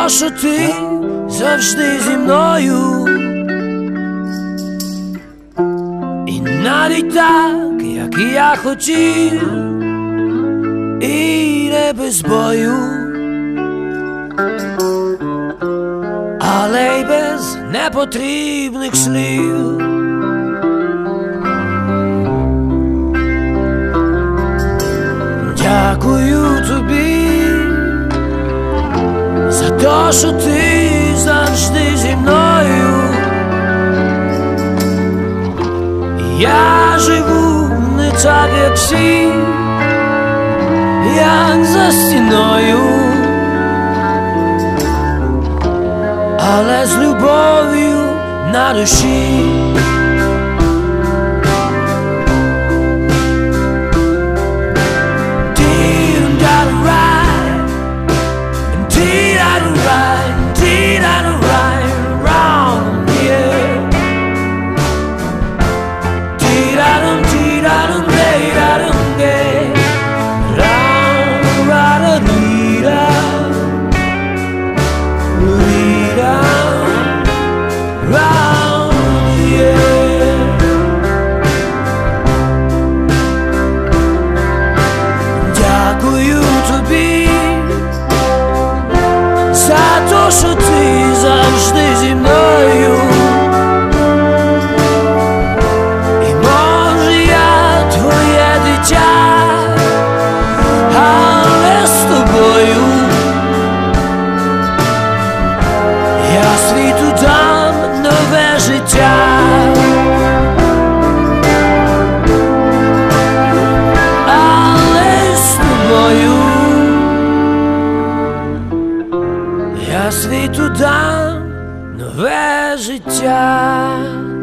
то, що ти завжди зі мною. І навіть так, як і я хотів, і не без бою, але й без непотрібних слів. Дякую тобі за те, що ти завжди зі мною. Я живу не так, як всі, як за стіною, але з любов'ю на душі. Дякую тобі за те, що ти завжди зі мною. І може я твоє дитя, але з тобою я світу дам нове життя. Я світу дам нове життя.